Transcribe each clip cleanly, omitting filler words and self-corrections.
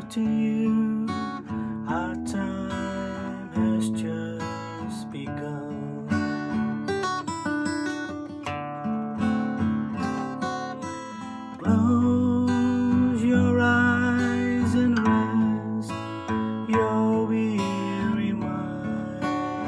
to you. Our time has just begun. Close your eyes and rest your weary mind.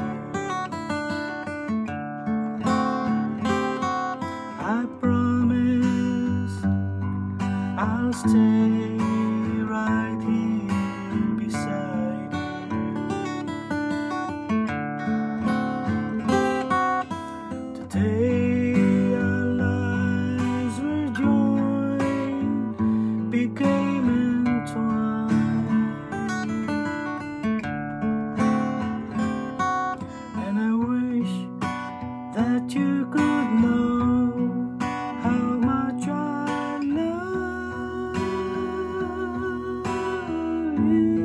I promise I'll stay right here beside you. Today our lives were joined, became entwined, and I wish that you could know how much I love you.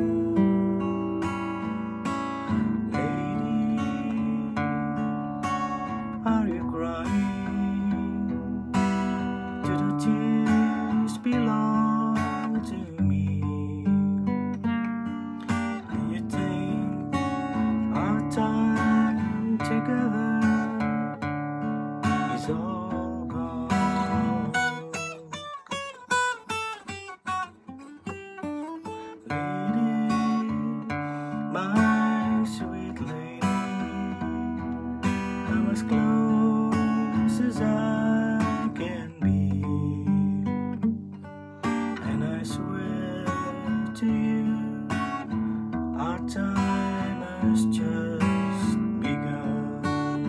Lady, are you crying? Do the tears belong to me? Do you think our time together is all gone? Lady, my sweet lady, I'm as close as I can be, and I swear to you, our time has just begun.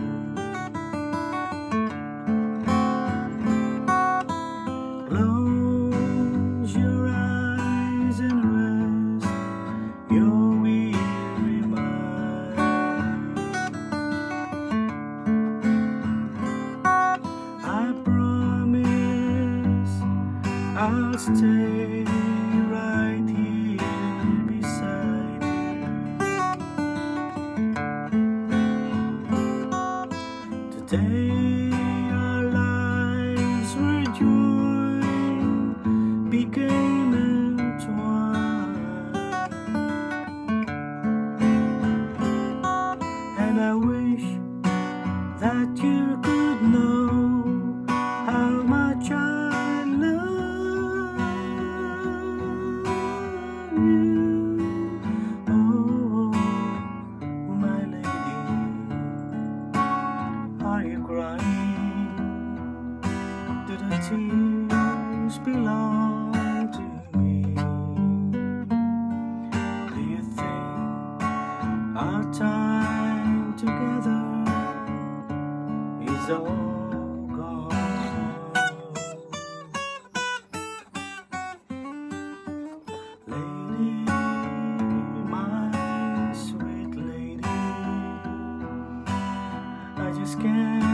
Close your eyes and rest your weary mind. I promise I'll stay right here beside you. Today our lives were joined, became entwined, and I wish that you could know how much I love you. Oh, my lady, are you crying? Do the tears belong to me? Do you think our time together is all gone? Lady, my sweet lady, I just can't